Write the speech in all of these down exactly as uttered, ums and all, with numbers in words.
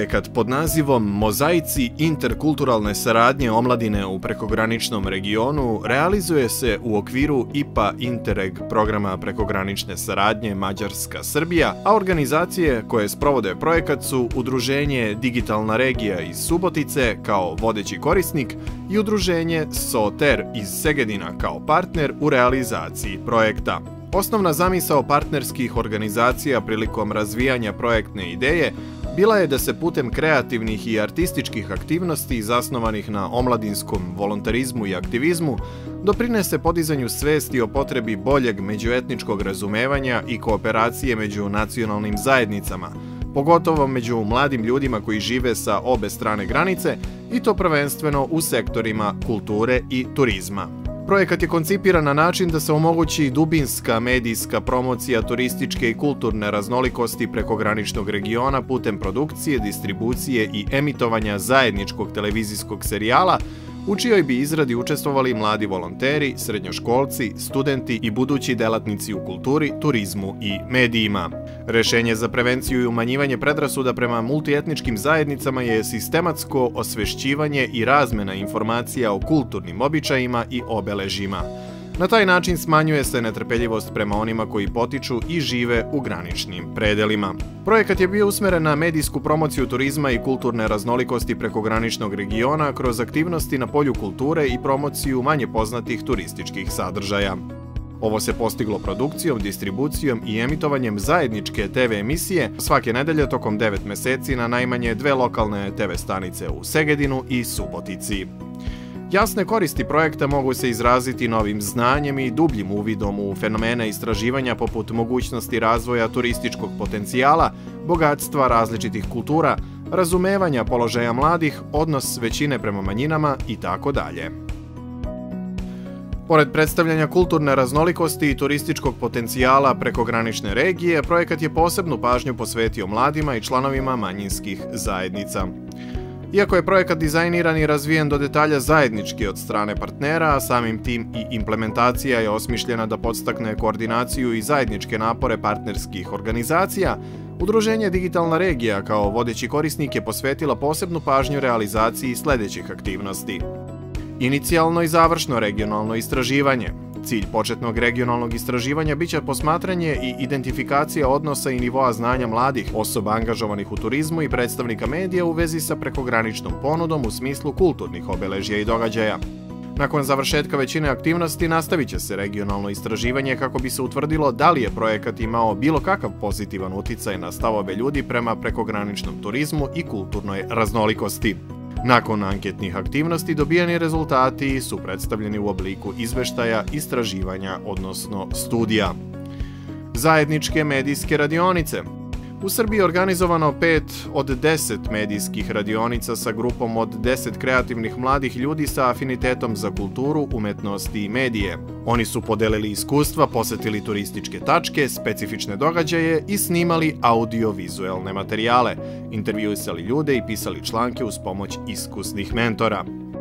Projekat pod nazivom Mozaici interkulturalne saradnje omladine u prekograničnom regionu realizuje se u okviru I P A Interreg programa prekogranične saradnje Mađarska-Srbija, a organizacije koje sprovode projekat su Udruženje Digitalna regija iz Subotice kao vodeći korisnik i Udruženje SOTER iz Segedina kao partner u realizaciji projekta. Osnovna zamisao partnerskih organizacija prilikom razvijanja projektne ideje bila je da se putem kreativnih i artističkih aktivnosti zasnovanih na omladinskom volontarizmu i aktivizmu doprinese podizanju svesti o potrebi boljeg međuetničkog razumevanja i kooperacije među nacionalnim zajednicama, pogotovo među mladim ljudima koji žive sa obe strane granice i to prvenstveno u sektorima kulture i turizma. Projekat je koncipiran na način da se omogući dubinska medijska promocija turističke i kulturne raznolikosti prekograničnog regiona putem produkcije, distribucije i emitovanja zajedničkog televizijskog serijala u čijoj bi izradi učestvovali mladi volonteri, srednjoškolci, studenti i budući delatnici u kulturi, turizmu i medijima. Rešenje za prevenciju i umanjivanje predrasuda prema multietničkim zajednicama je sistematsko osvešćivanje i razmena informacija o kulturnim običajima i obeležjima. Na taj način smanjuje se netrpeljivost prema onima koji potiču i žive u graničnim predelima. Projekat je bio usmeren na medijsku promociju turizma i kulturne raznolikosti prekograničnog regiona kroz aktivnosti na polju kulture i promociju manje poznatih turističkih sadržaja. Ovo se postiglo produkcijom, distribucijom i emitovanjem zajedničke te ve emisije svake nedelje tokom devet meseci na najmanje dve lokalne te ve stanice u Segedinu i Subotici. Jasne koristi projekta mogu se izraziti novim znanjem i dubljim uvidom u fenomene istraživanja poput mogućnosti razvoja turističkog potencijala, bogatstva različitih kultura, razumevanja položaja mladih, odnos većine prema manjinama i tako dalje. Pored predstavljanja kulturne raznolikosti i turističkog potencijala prekogranične regije, projekat je posebnu pažnju posvetio mladima i članovima manjinskih zajednica. Iako je projekat dizajniran i razvijen do detalja zajednički od strane partnera, a samim tim i implementacija je osmišljena da podstakne koordinaciju i zajedničke napore partnerskih organizacija, Udruženje Digitalna regija kao vodeći korisnik je posvetila posebnu pažnju realizaciji sledećih aktivnosti. Inicijalno i završno regionalno istraživanje. Cilj početnog regionalnog istraživanja biće posmatranje i identifikacija odnosa i nivoa znanja mladih osoba angažovanih u turizmu i predstavnika medija u vezi sa prekograničnom ponudom u smislu kulturnih obeležja i događaja. Nakon završetka većine aktivnosti nastavit će se regionalno istraživanje kako bi se utvrdilo da li je projekat imao bilo kakav pozitivan uticaj na stavove ljudi prema prekograničnom turizmu i kulturnoj raznolikosti. Nakon anketnih aktivnosti dobijeni rezultati su predstavljeni u obliku izveštaja, istraživanja, odnosno studija. Zajedničke medijske radionice. U Srbiji je organizovano pet od deset medijskih radionica sa grupom od deset kreativnih mladih ljudi sa afinitetom za kulturu, umetnosti i medije. Oni su podelili iskustva, posetili turističke tačke, specifične događaje i snimali audio-vizuelne materijale, intervjuisali ljude i pisali članke uz pomoć iskusnih mentora.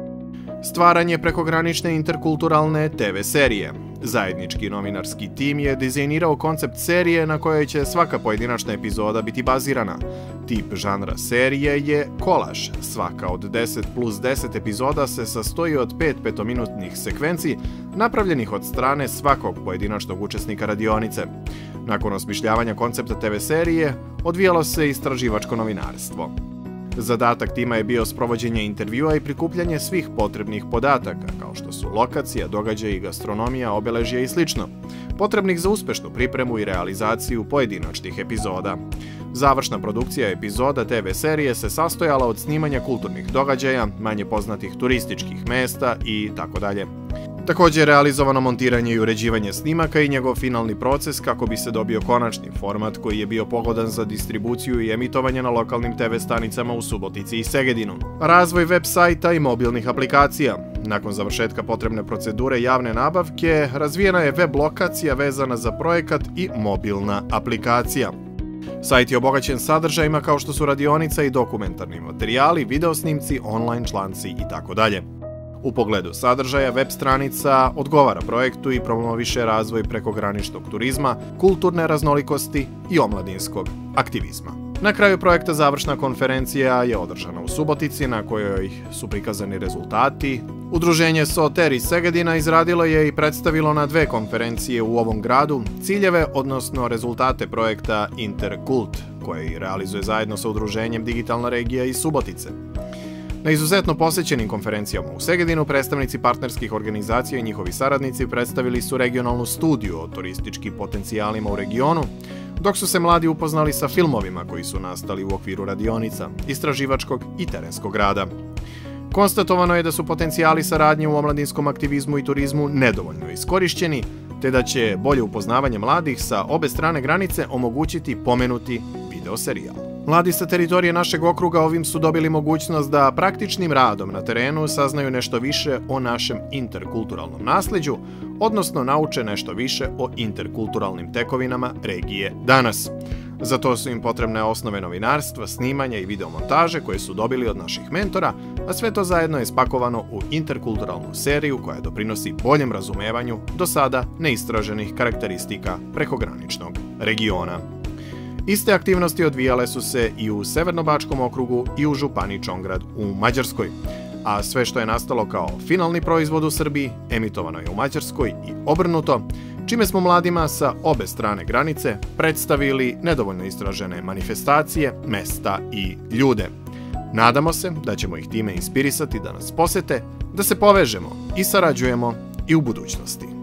Stvaranje prekogranične interkulturalne te ve serije. Zajednički novinarski tim je dizajnirao koncept serije na kojoj će svaka pojedinačna epizoda biti bazirana. Tip žanra serije je kolaž. Svaka od deset plus deset epizoda se sastoji od pet petominutnih sekvenci napravljenih od strane svakog pojedinačnog učesnika radionice. Nakon osmišljavanja koncepta te ve serije, odvijalo se istraživačko novinarstvo. Zadatak tima je bio sprovođenje intervjua i prikupljanje svih potrebnih podataka, kao što su lokacija, događaji, gastronomija, obeležja i slično, potrebnih za uspešnu pripremu i realizaciju pojedinačnih epizoda. Završna produkcija epizoda te ve serije se sastojala od snimanja kulturnih događaja, manje poznatih turističkih mesta i tako dalje. Također je realizovano montiranje i uređivanje snimaka i njegov finalni proces kako bi se dobio konačni format koji je bio pogodan za distribuciju i emitovanje na lokalnim te ve stanicama u Subotici i Segedinu. Razvoj web sajta i mobilnih aplikacija. Nakon završetka potrebne procedure javne nabavke, razvijena je web lokacija vezana za projekat i mobilna aplikacija. Sajt je obogaćen sadržajima kao što su radionica i dokumentarni materijali, videosnimci, online članci i tako dalje. U pogledu sadržaja, web stranica odgovara projektu i promoviše razvoj prekograničnog turizma, kulturne raznolikosti i omladinskog aktivizma. Na kraju projekta završna konferencija je održana u Subotici, na kojoj su prikazani rezultati. Udruženje Soter iz Segedina izradilo je i predstavilo na dve konferencije u ovom gradu ciljeve, odnosno rezultate projekta Interkult, koji realizuje zajedno sa udruženjem Digitalna regija iz Subotice. Na izuzetno posećenim konferencijama u Segedinu predstavnici partnerskih organizacija i njihovi saradnici predstavili su regionalnu studiju o turističkim potencijalima u regionu, dok su se mladi upoznali sa filmovima koji su nastali u okviru radionica, istraživačkog i terenskog rada. Konstatovano je da su potencijali saradnje u omladinskom aktivizmu i turizmu nedovoljno iskorišćeni, te da će bolje upoznavanje mladih sa obe strane granice omogućiti pomenuti videoserijal. Mladi sa teritorije našeg okruga ovim su dobili mogućnost da praktičnim radom na terenu saznaju nešto više o našem interkulturalnom nasleđu, odnosno nauče nešto više o interkulturalnim tekovinama regije danas. Za to su im potrebne osnove novinarstva, snimanja i videomontaže koje su dobili od naših mentora, a sve to zajedno je spakovano u interkulturalnu seriju koja doprinosi boljem razumevanju do sada neistraženih karakteristika prekograničnog regiona. Iste aktivnosti odvijale su se i u Severnobačkom okrugu i u županiji Čongrad u Mađarskoj, a sve što je nastalo kao finalni proizvod u Srbiji emitovano je u Mađarskoj i obrnuto, čime smo mladima sa obe strane granice predstavili nedovoljno istražene manifestacije, mesta i ljude. Nadamo se da ćemo ih time inspirisati da nas posete, da se povežemo i sarađujemo i u budućnosti.